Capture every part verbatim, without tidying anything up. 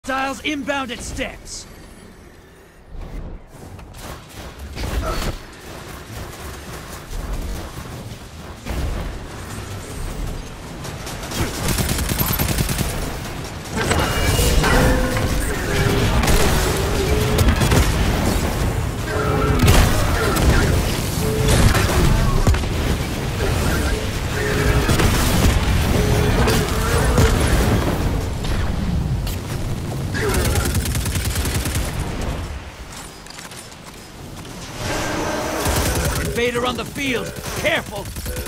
Hostiles inbound at steps. Invader on the field. Careful!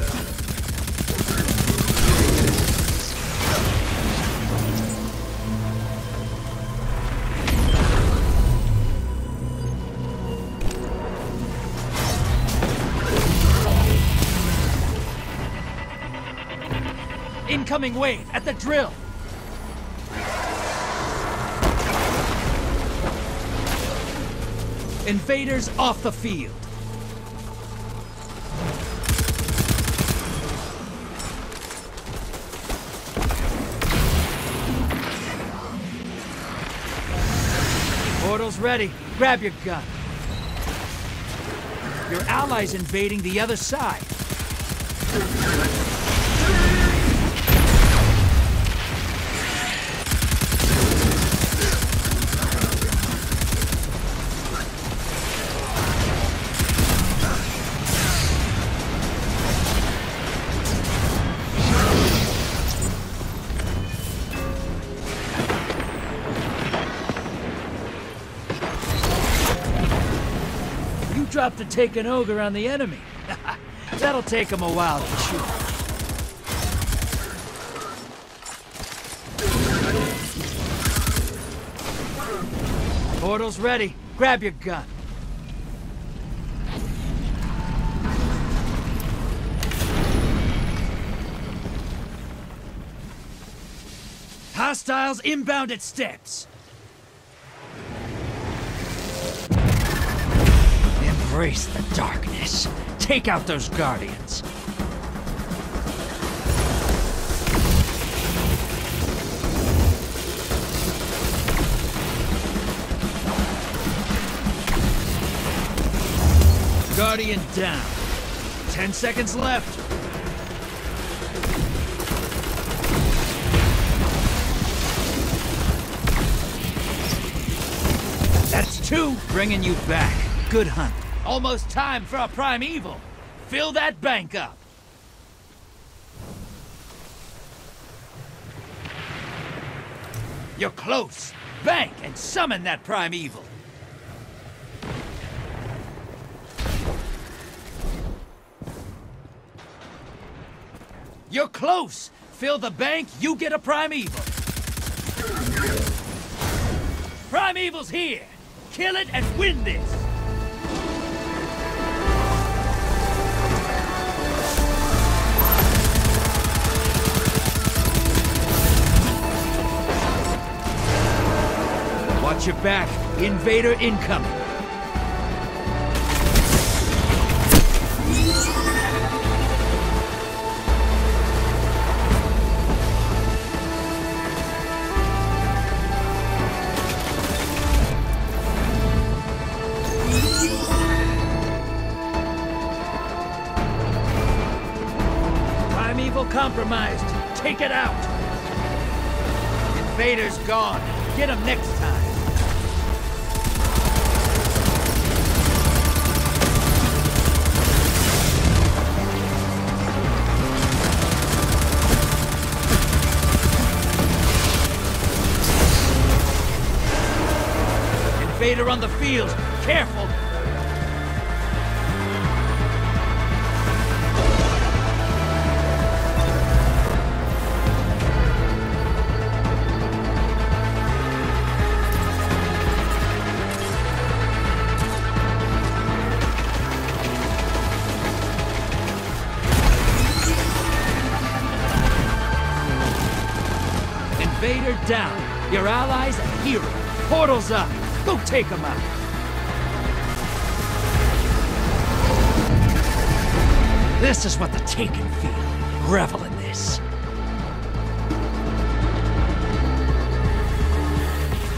Incoming wave at the drill. Invaders off the field. Portal's ready. Grab your gun. Your ally's invading the other side. Drop to take an ogre on the enemy. That'll take him a while to shoot. Portal's ready. Grab your gun. Hostiles inbound at steps. Embrace the darkness. Take out those guardians. Guardian down. Ten seconds left. That's two. Bringing you back. Good hunt. Almost time for a primeval. Fill that bank up. You're close. Bank and summon that primeval. You're close. Fill the bank, you get a primeval. Primeval's here. Kill it and win this. Watch your back. Invader incoming. Primeval compromised. Take it out. Invader's gone. Get him next time. Invader on the field. Careful. Invader down. Your ally's a hero. Portal's up. Go take him out. This is what the Taken feel. Revel in this.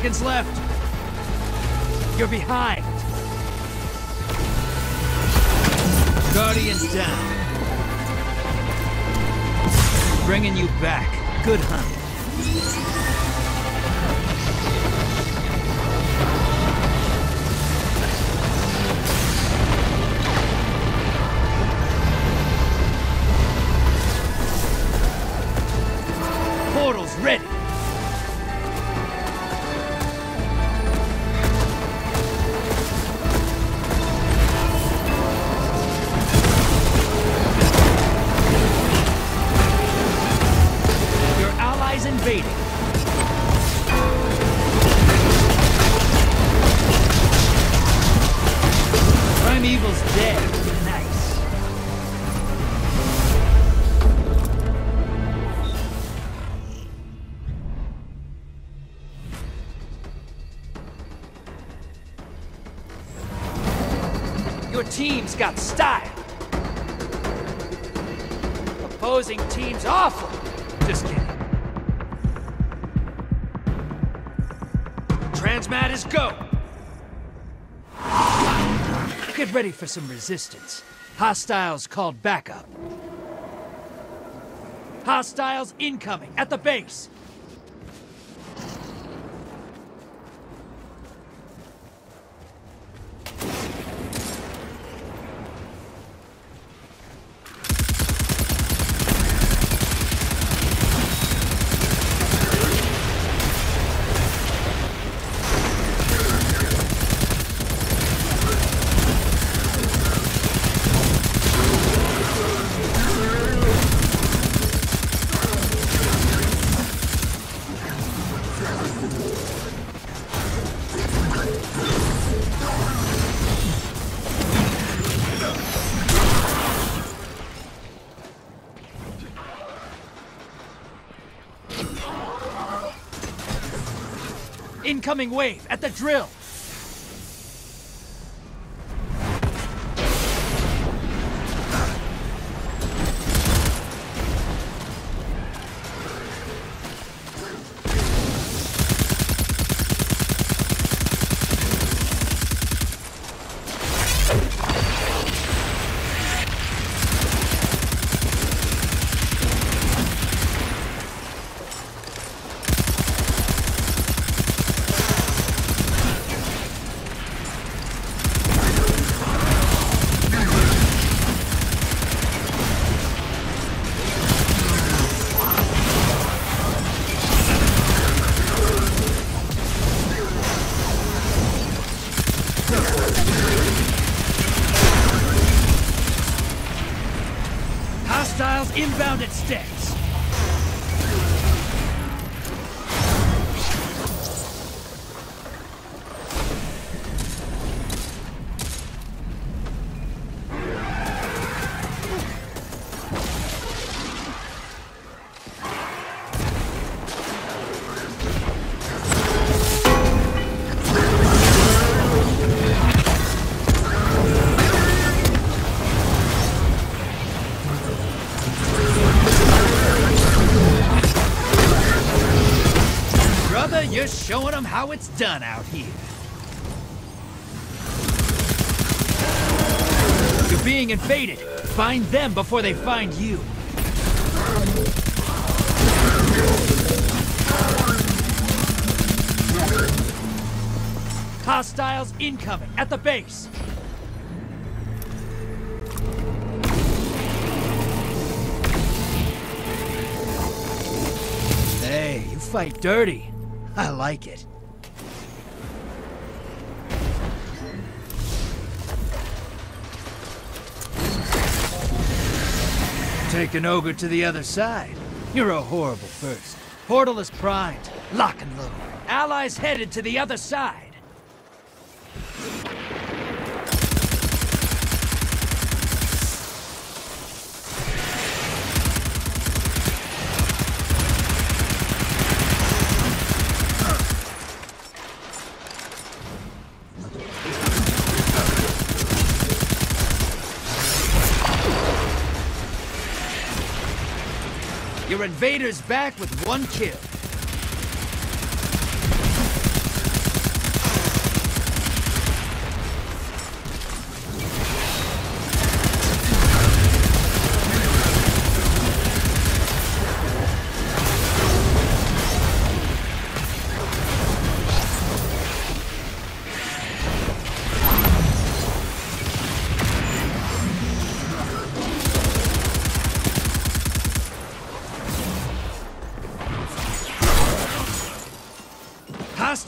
seconds left. You're behind. Guardians down. Bringing you back. Good hunt. Portal's ready. Your allies invading. Primeval's dead. Nice. Your team's got style. Opposing team's awful. Just kidding. Transmat is go. Get ready for some resistance. Hostiles called backup. Hostiles incoming at the base. Incoming wave at the drill. Hostiles inbound at Stacks. You're showing them how it's done out here. You're being invaded. Find them before they find you. Hostiles incoming at the base. Hey, you fight dirty. I like it. Take an ogre to the other side. You're a horrible first. Portal is primed. Lock and load. Allies headed to the other side. Your invader's back with one kill.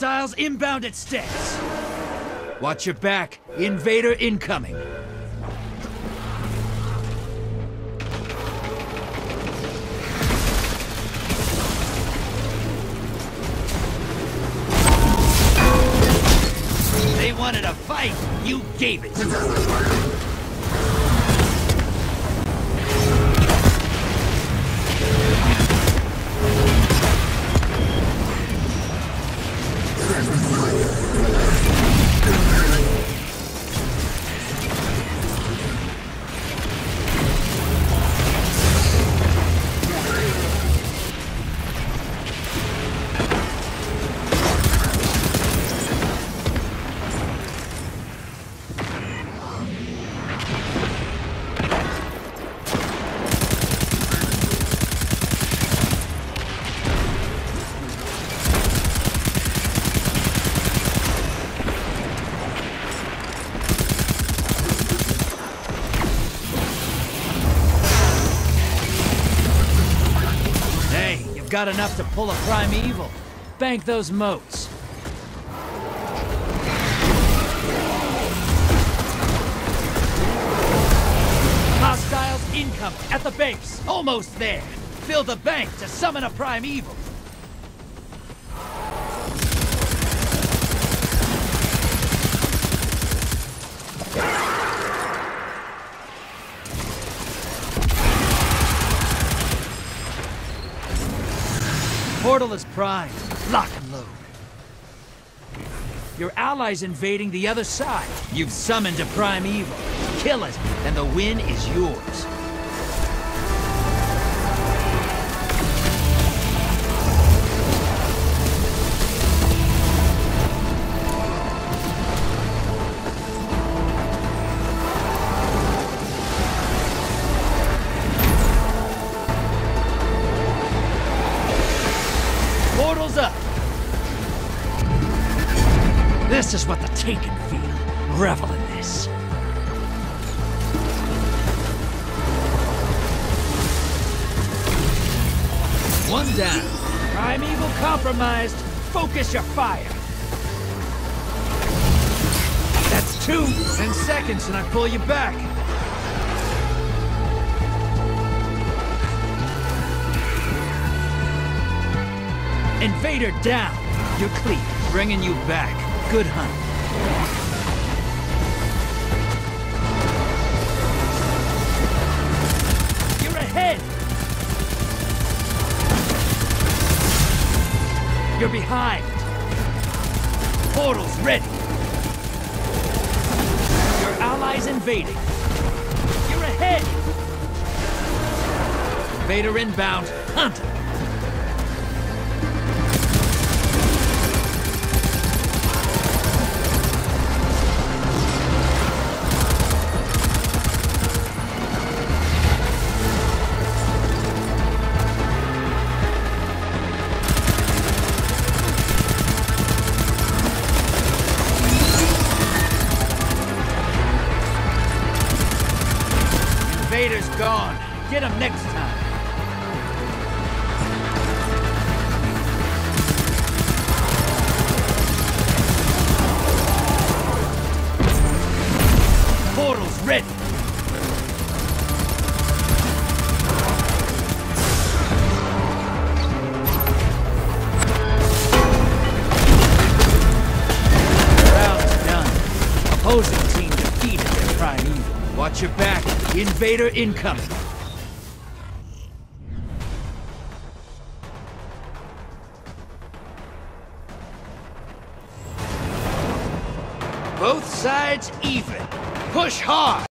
Hostiles inbound at Stance. Watch your back. Invader incoming. They wanted a fight. You gave it to them. Got enough to pull a primeval. Bank those moats. Hostiles incoming at the base. Almost there. Fill the bank to summon a primeval. Portal is primed. Lock and load. Your ally's invading the other side. You've summoned a primeval. Kill it, and the win is yours. Portal's up. This is what the Taken feel. Revel in this. One down. Primeval compromised. Focus your fire. That's two. Ten seconds and I pull you back. Invader down. You're clear. Bringing you back. Good hunt. You're ahead. You're behind. Portal's ready. Your allies invading. You're ahead. Invader inbound. Hunt him. Invader's gone. Get him next time. Portal's ready. Round's done. Opposing team defeated their primeval. Watch your back. Invader incoming. Both sides even. Push hard.